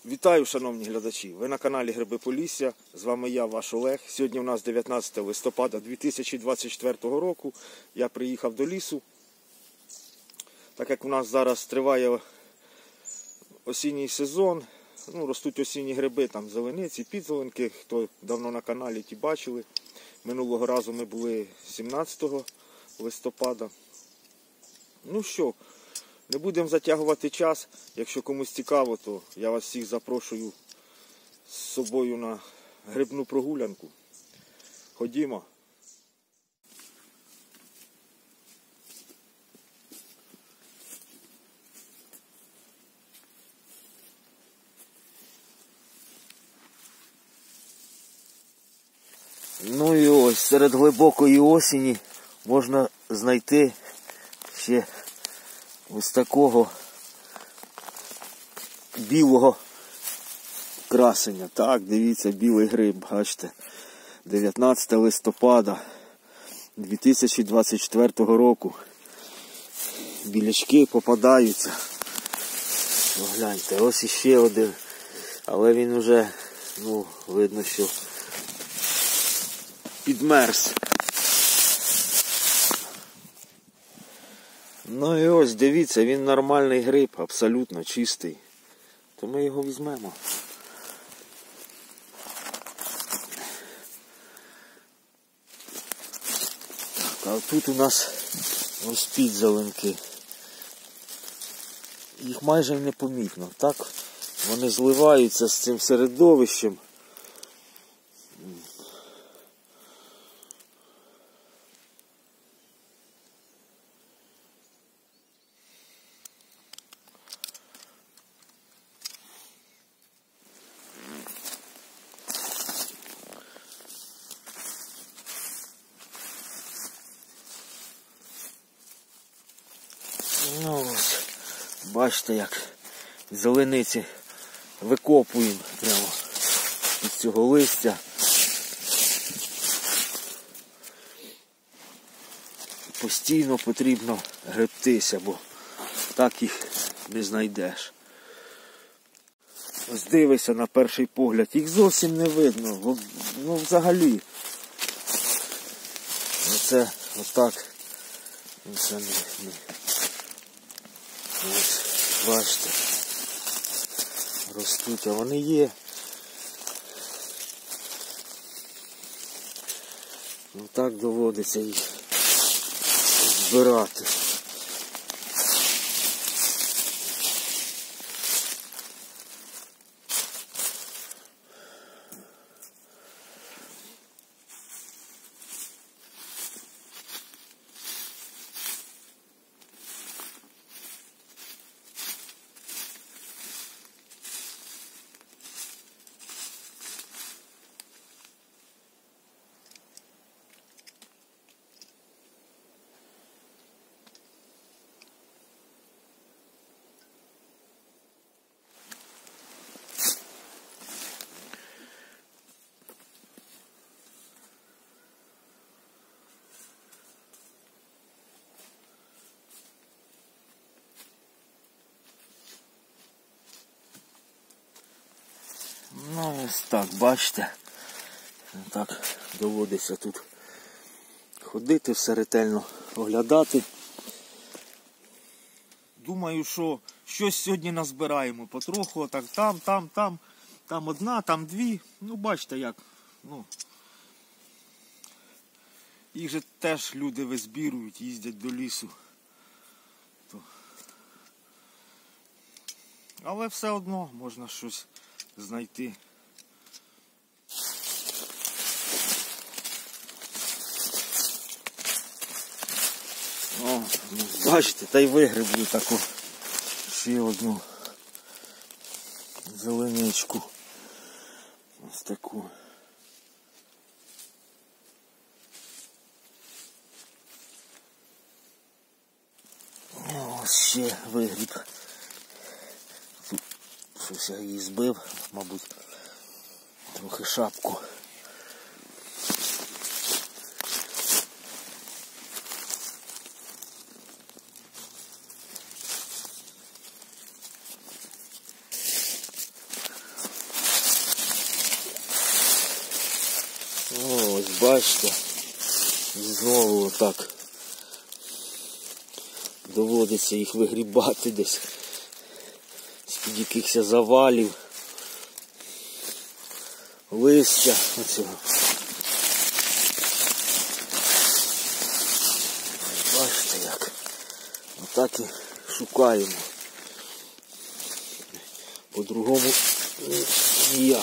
Вітаю, шановні глядачі! Ви на каналі Гриби Полісся. З вами я, ваш Олег. Сьогодні у нас 19 листопада 2024 року. Я приїхав до лісу. Так як у нас зараз триває осінній сезон, ростуть осінні гриби, там зелениці, підзеленки. Хто давно на каналі, ті бачили. Минулого разу ми були 17 листопада. Ну що, не будемо затягувати час. Якщо комусь цікаво, то я вас всіх запрошую з собою на грибну прогулянку. Ходімо. Ну і ось, серед глибокої осені можна знайти ще ось такого білого красення. Так, дивіться, білий гриб, бачите, 19 листопада 2024 року. Білячки попадаються. Гляньте, ось іще один, але він уже, видно, що підмерз. Ну і ось, дивіться, він нормальний гриб, абсолютно чистий. То ми його візьмемо. Так, а тут у нас ось підзеленки. Їх майже непомітно. Так, вони зливаються з цим середовищем. Ну ось, бачите, як зелениці викопуємо прямо із цього листя. Постійно потрібно гребтися, бо так їх не знайдеш. Ось дивися на перший погляд, їх зовсім не видно, взагалі. Оце отак. Це не. Ось, бачите, ростуть, а вони є. Так доводиться їх збирати. Ну ось так, бачите, так доводиться тут ходити, все ретельно оглядати. Думаю, що щось сьогодні назбираємо потроху, так там одна, там дві, бачите як, їх же теж люди визбірують, їздять до лісу. Але все одно можна щось знайти. Бачите, та й вигребли таку ще одну зеленичку. Ось таку. Ось ще вигріб. Щось я її збив, мабуть, трохи шапку. бачите, знову отак доводиться їх вигрібати десь з-під якихось завалів, листя оцього. Бачите як, отак і шукаємо. По-другому ніяк.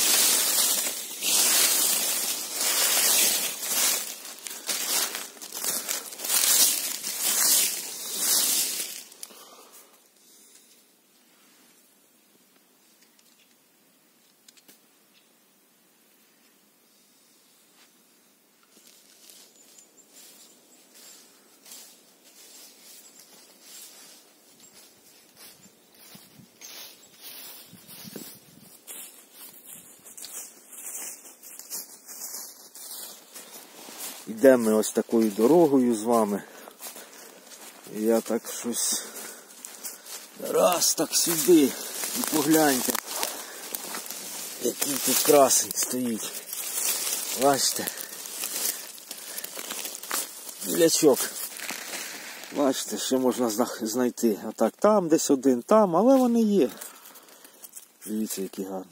Йдемо ми ось такою дорогою з вами. І я так щось раз так сюди. І погляньте, який тут красень стоїть. Бачите? Білячок. Бачите, ще можна знайти. А так, там десь один, там, але вони є. Дивіться, які гарні.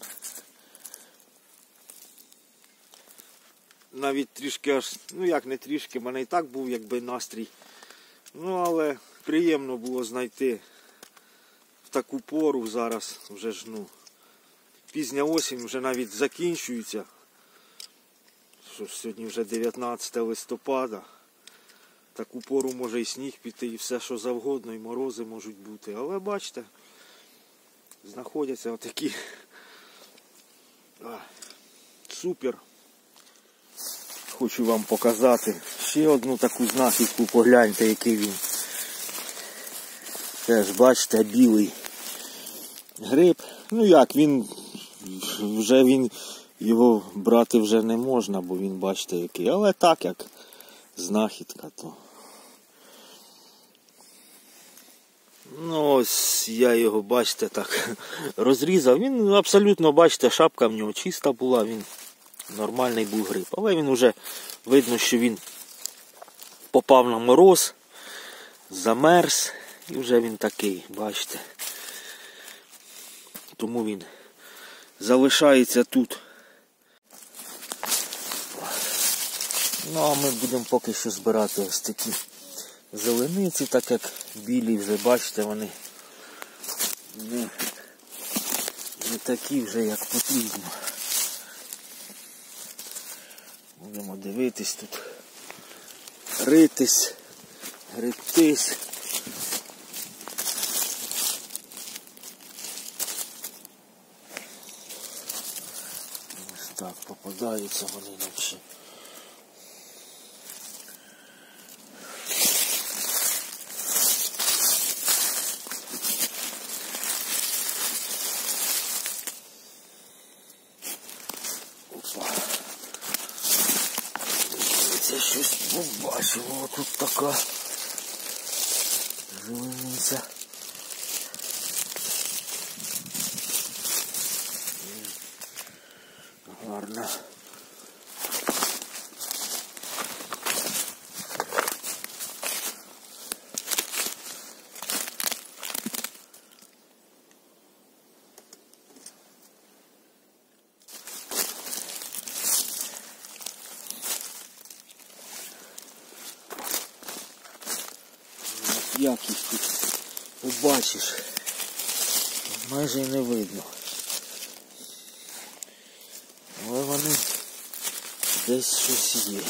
Навіть трішки аж, ну як не трішки, в мене і так був якби настрій. Ну але приємно було знайти в таку пору зараз, вже ж ну, пізня осінь вже навіть закінчується. Що ж, сьогодні вже 19 листопада. В таку пору може і сніг піти, і все що завгодно, і морози можуть бути. Але бачите, знаходяться отакі. Супер. Хочу вам показати ще одну таку знахідку, погляньте, який він. Теж, бачите, білий гриб. Ну як, він його брати вже не можна, бо він, бачите, який. Але так, як знахідка, то. Ну ось я його, бачите, так розрізав. Він абсолютно, бачите, шапка в нього чиста була, він нормальний був гриб. Але він вже, видно, що він попав на мороз, замерз, і вже він такий, бачите. Тому він залишається тут. Ну а ми будемо поки що збирати ось такі зелениці, так як білі вже, бачите, вони не такі вже, як потрібно. Будемо дивитись тут, ритись, гребтись. Ось так попадаються вони наче. Це щось побачимо, тут така зелениця. Гарна. Як їх тут побачиш, майже й не видно. Але вони десь щось є.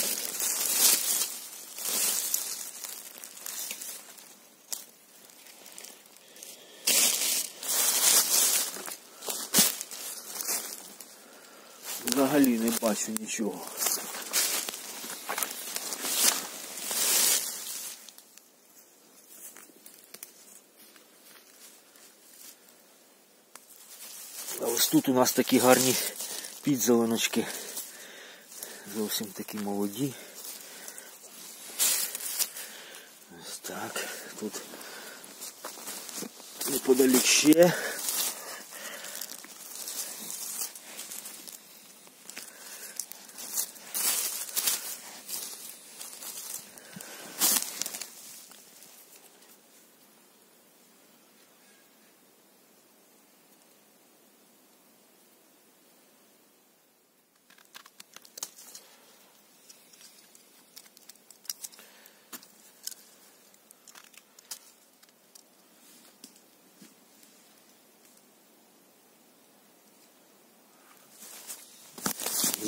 Взагалі не бачу нічого. А ось тут у нас такі гарні підзеленочки. Зовсім такі молоді. Ось так. Тут неподалік ще.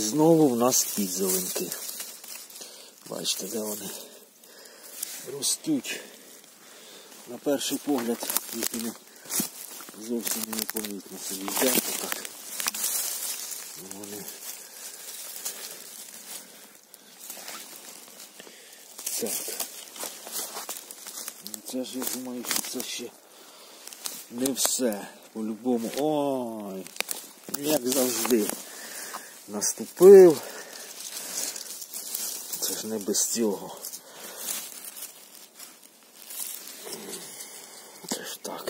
знову в нас підзеленки. Бачите, де вони ростуть. На перший погляд їх зовсім не помітно собі взяти так. Вони. Так. Це ж, я думаю, що це ще не все. По-любому. Ой, як завжди. Наступив. Це ж не без цього. Це ж так.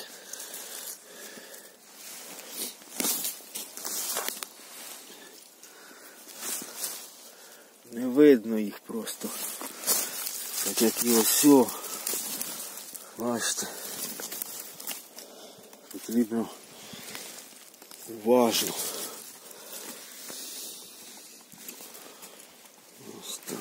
Не видно їх просто. Так як і ось. Бачите. Потрібно уважно. Ось так.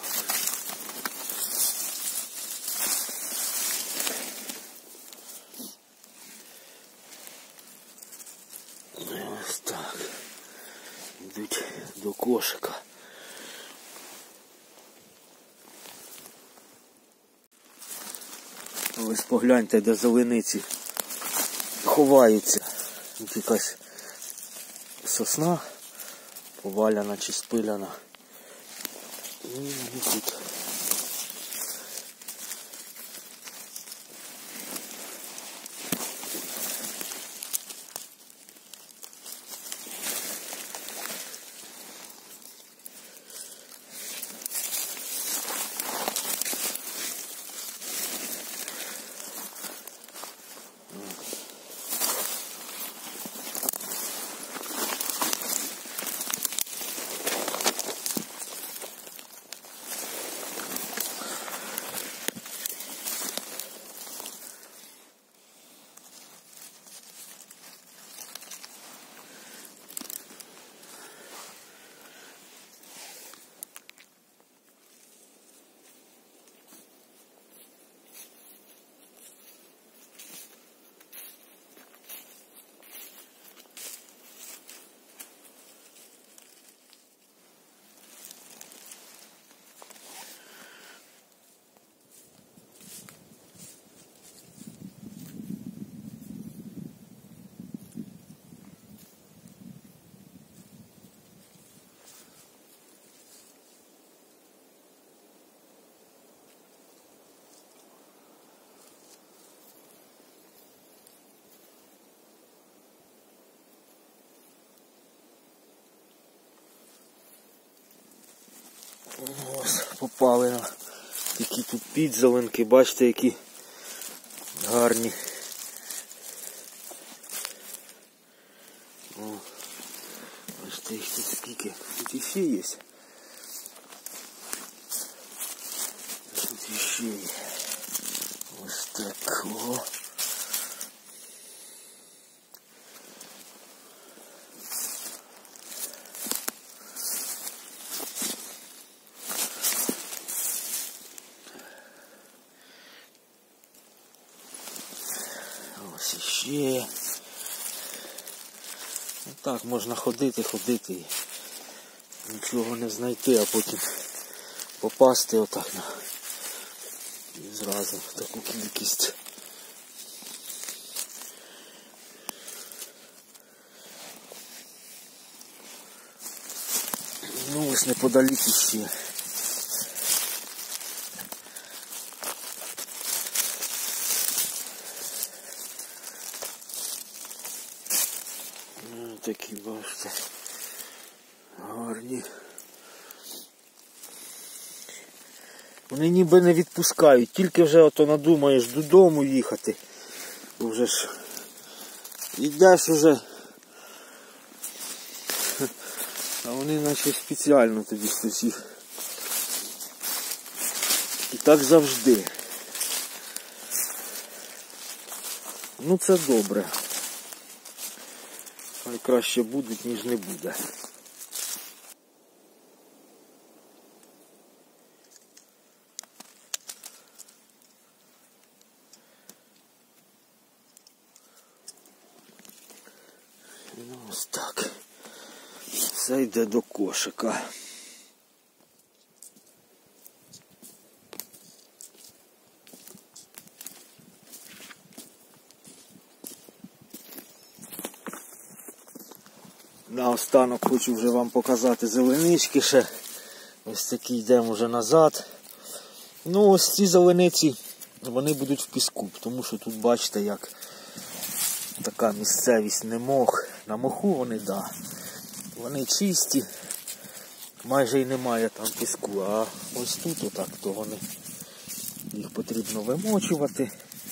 Ось так. Йдуть до кошика. Ось погляньте, де зелениці ховаються. Тут якась сосна поваляна чи спиляна. І тут. Ось, попали на такі тут підзеленки, бачите, які гарні. О, бачите, їх тут скільки. Тут іще є. Тут іще є. Ось так. О. Ось іще. Так можна ходити і нічого не знайти, а потім попасти отак на і зразу в таку кількість. Ну ось неподалік іще. Такі, бачите, гарні. Вони ніби не відпускають, тільки вже ото надумаєш додому їхати. Бо вже ж йдеш уже, а вони наче спеціально тобі хтось їх. І так завжди. Ну це добре. Хай краще будуть, ніж не буде. Ну ось так. Все йде до кошика. Наостанок хочу вже вам показати зеленички ще. Ось такі йдемо вже назад. Ну ось ці зелениці, вони будуть в піску, тому що тут бачите, як така місцевість не мох. На моху вони, да. Вони чисті, майже і немає там піску, а ось тут отак, то вони, їх потрібно вимочувати.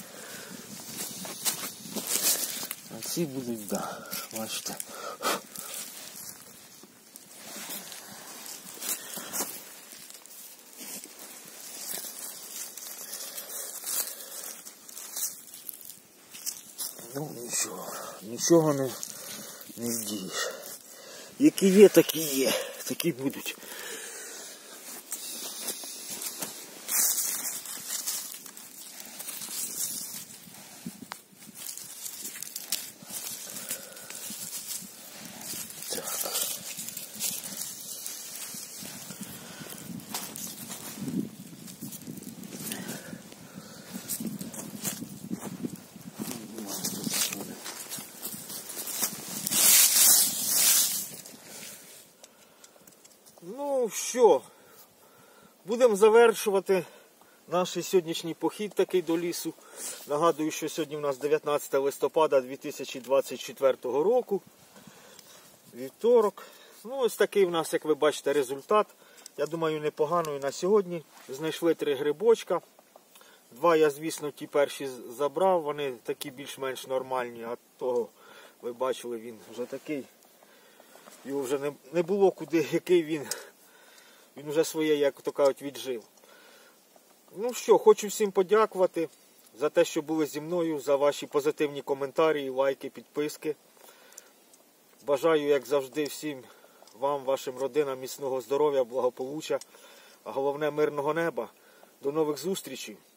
А ці будуть, да, бачите. Ну нічого не вдієш. Які є, такі є. Такі будуть. Так. Ну що, будемо завершувати наш сьогоднішній похід такий до лісу. Нагадую, що сьогодні у нас 19 листопада 2024 року. Вівторок. Ну ось такий у нас, як ви бачите, результат. Я думаю, непоганий на сьогодні. Знайшли 3 грибочка. 2 я, звісно, ті перші забрав. Вони такі більш-менш нормальні. А того, ви бачили, він вже такий. Його вже не було куди, який він. Він вже своє, як то кажуть, віджив. Ну що, хочу всім подякувати за те, що були зі мною, за ваші позитивні коментарі, лайки, підписки. Бажаю, як завжди, всім вам, вашим родинам міцного здоров'я, благополуччя, а головне мирного неба. До нових зустрічей!